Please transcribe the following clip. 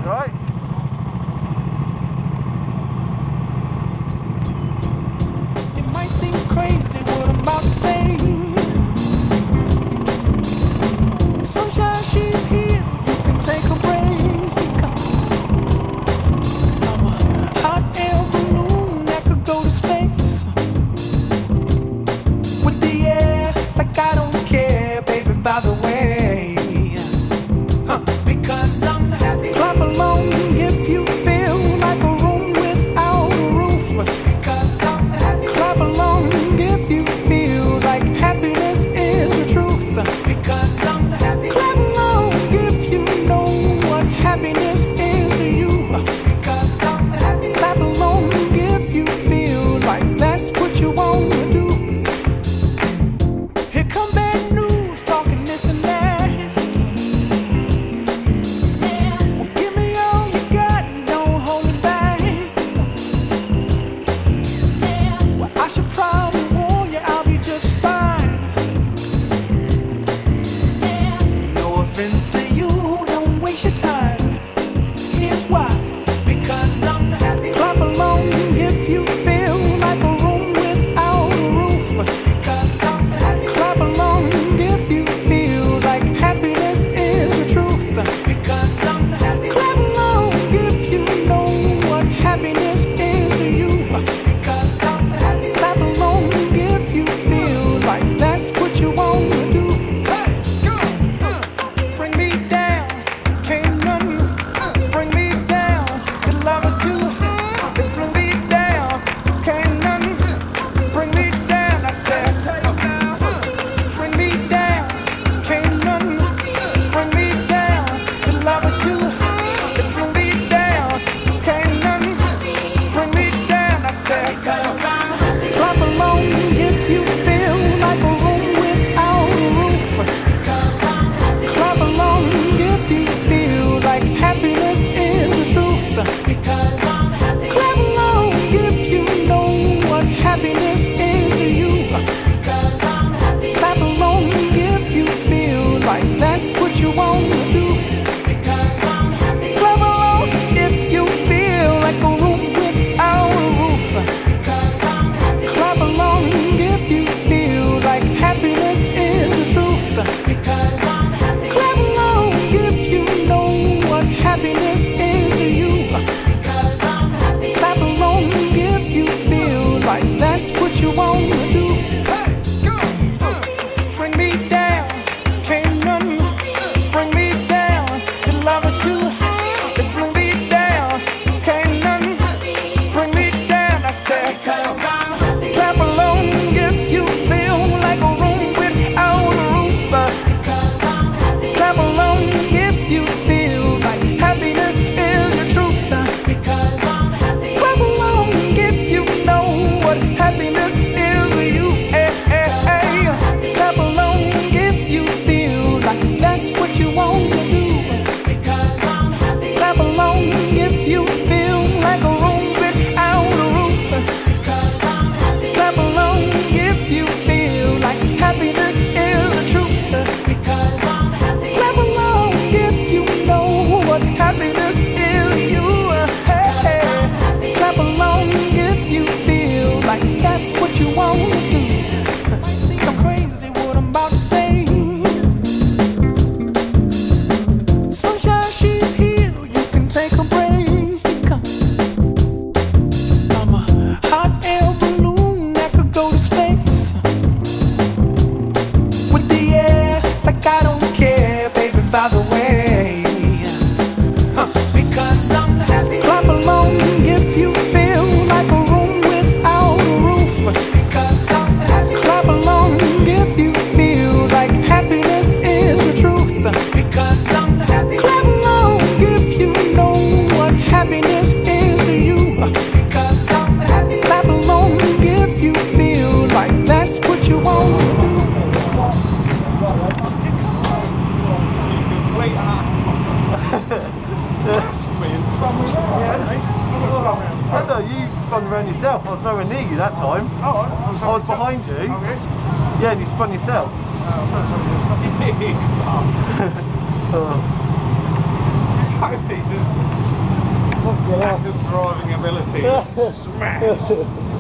Right? It might seem crazy what I'm about to say. Sunshine, she's here, you can take a break. I'm a hot air balloon that could go to space. With the air, like I don't care, baby, by the way. Because I'm happy. Clap along if you feel like a room without a roof. Because I'm happy. Clap along if you feel like happiness is the truth. Because I'm happy. Clap along if you know what happiness is to you. Because I'm happy. Clap along if you feel like that's what you want to do. Here come bad news, talking this and that. To you, don't waste your time. Here's why. Because I'm happy. Clap along if you feel like a room without a roof. Because I'm happy. Clap along if you feel like happiness is the truth. Because I'm happy. Clap along if you know what happiness is to you. Because I'm happy. Clap along if you feel like that's what you want to do. By the way, because I'm happy. Clap along if you feel like a room without a roof. Because I'm happy. Clap along if you feel like happiness is the truth. Because I'm happy. Clap along if you know what happiness is to you. Because I'm happy. Clap along if you feel like that's what you want to do. I know you spun around yourself. I was nowhere near you that time. I was behind you. Yeah, and you spun yourself. Totally just Lack of driving ability. Smash.